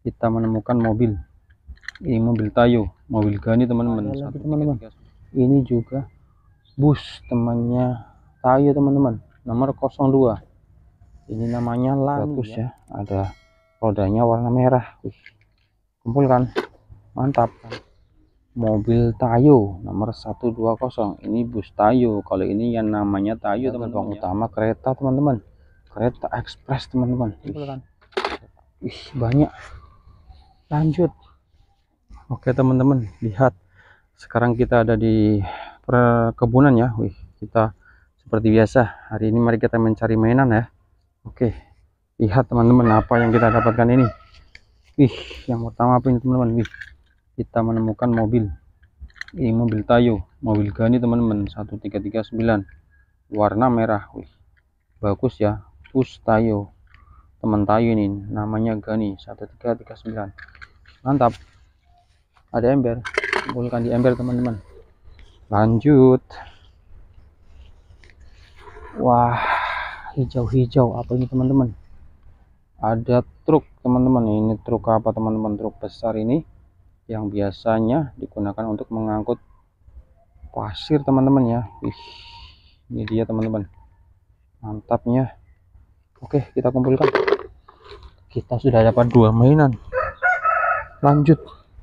kita menemukan mobil. Ini mobil Tayo, mobil Gani teman-teman. Ini juga bus temannya Tayo teman-teman, nomor 02. Ini namanya Lani, bagus ya. Ada rodanya warna merah. Wih, kumpulkan, mantap. Mobil Tayo nomor 120. Ini bus Tayo. Kalau ini yang namanya Tayo teman-teman. Utama kereta teman-teman, kereta ekspres teman-teman. Ih, banyak. Lanjut. Oke teman-teman, lihat sekarang kita ada di perkebunan ya. Wih, kita seperti biasa hari ini mari kita mencari mainan ya. Oke, lihat teman-teman apa yang kita dapatkan ini. Wih, yang pertama apa ini teman-teman? Wih, kita menemukan mobil. Ini mobil Tayo, mobil Gani teman-teman, 1339 warna merah. Wih, bagus ya, bus Tayo, teman Tayo ini namanya Gani 1339. Mantap. Ada ember, kumpulkan di ember teman-teman. Lanjut. Wah, hijau-hijau apa ini teman-teman? Ada truk teman-teman. Ini truk apa teman-teman? Truk besar ini yang biasanya digunakan untuk mengangkut pasir teman-teman ya. Wih, ini dia teman-teman, mantapnya. Oke, kita kumpulkan. Kita sudah dapat 2 mainan. Lanjut.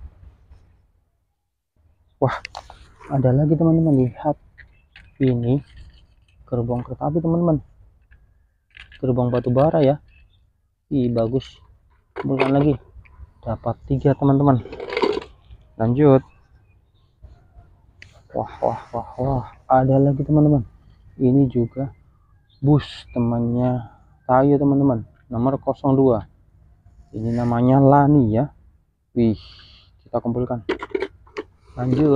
Wah, ada lagi teman-teman, lihat ini gerbong kereta api teman-teman, gerbong batu bara ya. Ih, bagus. Kumpulkan lagi, dapat 3 teman-teman. Lanjut. Wah, ada lagi teman-teman. Ini juga bus temannya Tayo teman-teman, nomor 02. Ini namanya Lani ya. Wih, kita kumpulkan. Lanjut.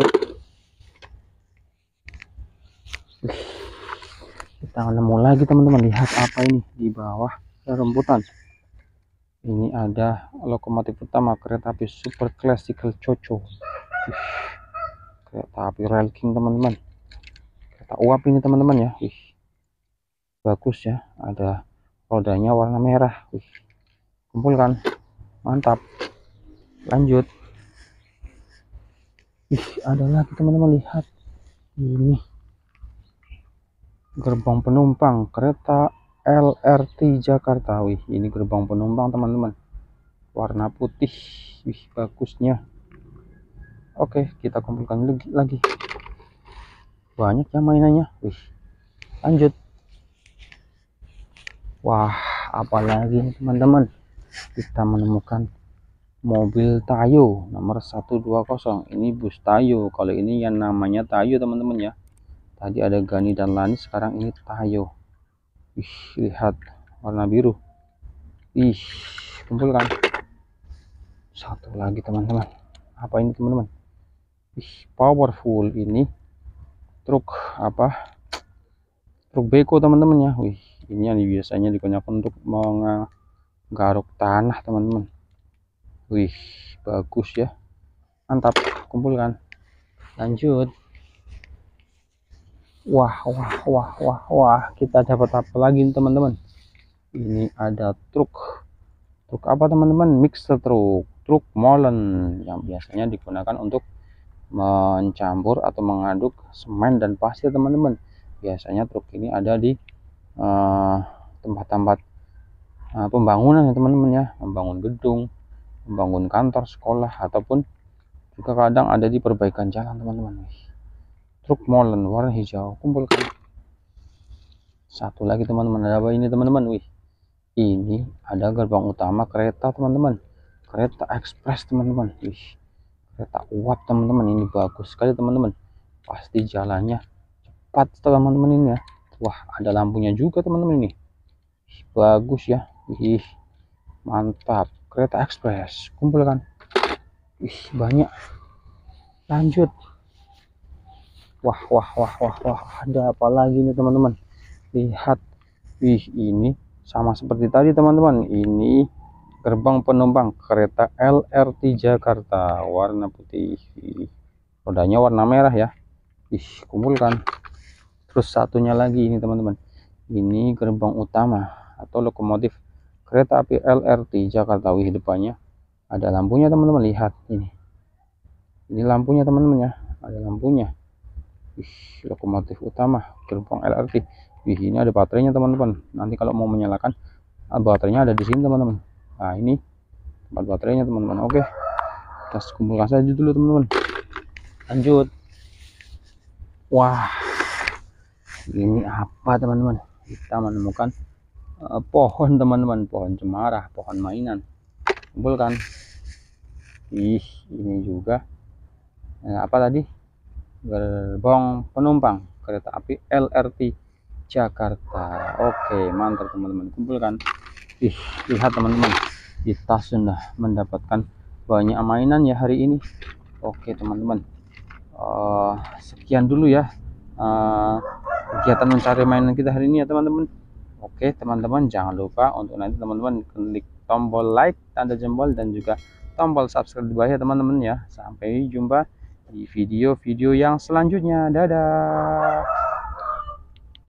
Wih, kita nemu lagi teman-teman. Lihat apa ini di bawah rumputan. Ini ada lokomotif utama kereta api super classical Coco. Wih, kereta api Rail King teman-teman, kereta uap ini teman-teman ya. Wih, bagus ya, ada rodanya warna merah. Wih, kumpulkan, mantap. Lanjut. Ih, ada lagi teman-teman, lihat ini gerbang penumpang kereta LRT Jakarta. Wih, ini gerbang penumpang teman-teman, warna putih. Wih, bagusnya. Oke, kita kumpulkan lagi. Banyak ya mainannya. Wih, lanjut. Wah, apalagi teman-teman, kita menemukan mobil Tayo nomor 120. Ini bus Tayo. Kalau ini yang namanya Tayo teman-teman ya. Tadi ada Gani dan Lani, sekarang ini Tayo. Wih, lihat warna biru. Ih, kumpulkan. Satu lagi teman-teman. Apa ini teman-teman? Ih, powerful. Ini truk apa? Truk beko teman-teman ya. Wih, ini yang biasanya digunakan untuk menggaruk tanah teman-teman. Wih, bagus ya, mantap. Kumpulkan. Lanjut. Wah, kita dapat apa lagi teman-teman? Ini ada truk apa teman-teman? Mixer truk molen yang biasanya digunakan untuk mencampur atau mengaduk semen dan pasir teman-teman. Biasanya truk ini ada di tempat-tempat pembangunan ya teman-teman ya, membangun gedung, membangun kantor, sekolah, ataupun juga kadang ada di perbaikan jalan teman-teman. Truk molen warna hijau, kumpulkan. Satu lagi teman-teman, ada apa ini teman-teman? Wih, ini ada gerbang utama kereta teman-teman, kereta ekspres teman-teman. Wih, kereta uap teman-teman, ini bagus sekali teman-teman, pasti jalannya cepat teman-teman ini ya. Wah, ada lampunya juga teman-teman ini. Bagus ya. Ih, mantap, kereta ekspres, kumpulkan. Ih, banyak. Lanjut. Wah, ada apa lagi nih teman-teman? Lihat. Wih, ini sama seperti tadi teman-teman. Ini gerbang penumpang kereta LRT Jakarta, warna putih. Rodanya warna merah ya. Ih, kumpulkan. Terus satunya lagi ini teman-teman. Ini gerbang utama atau lokomotif kereta api LRT Jakarta. Wih, depannya Ada lampunya teman-teman, lihat ini lampunya teman-teman ya, ada lampunya. Lokomotif utama gerbong LRT. Ini ada baterainya teman-teman, nanti kalau mau menyalakan baterainya ada di sini teman-teman. Nah, ini tempat baterainya teman-teman. Oke, kita kumpulkan saja dulu teman-teman, lanjut. Wah, ini apa teman-teman, kita menemukan pohon teman-teman, pohon cemara, pohon mainan. Kumpulkan. Ini juga apa tadi, gerbong penumpang kereta api LRT Jakarta. Oke, mantap teman-teman, kumpulkan. Lihat teman-teman, kita sudah mendapatkan banyak mainan ya hari ini. Oke teman-teman, sekian dulu ya kegiatan mencari mainan kita hari ini ya teman-teman. Oke teman-teman, jangan lupa untuk nanti teman-teman klik tombol like, tanda jempol, dan juga tombol subscribe di bawah ya teman-teman ya. Sampai jumpa di video-video yang selanjutnya. Dadah.